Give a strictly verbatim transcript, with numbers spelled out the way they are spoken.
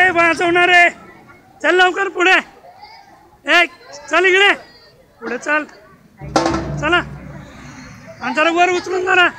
ए वाजवणार आहे, चल लवकर पुढे. ए चल इकडे पुढे चल, चला आणि जरा वर उचलून जरा.